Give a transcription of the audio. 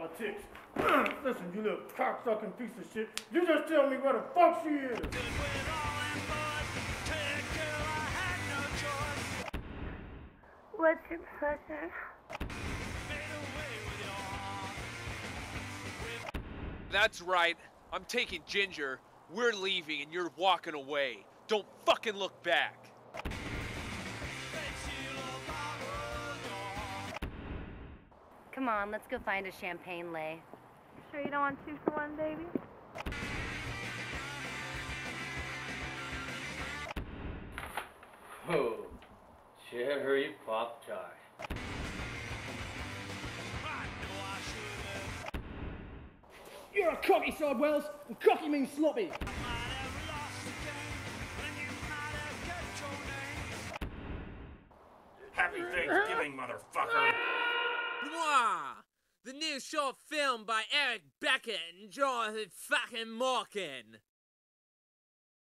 politics. Listen, you little cocksucking piece of shit. You just tell me where the fuck she is. What's your pleasure? That's right. I'm taking Ginger. We're leaving and you're walking away. Don't fucking look back. Come on, let's go find a champagne lay. Sure you don't want 2 for 1, baby? Oh, cherry Pop-Tart. You're a cocky, Wells, and cocky means sloppy. Happy Thanksgiving, motherfucker. Nwar, the new short film by Eric Beckett and Jonathan fucking Morgan.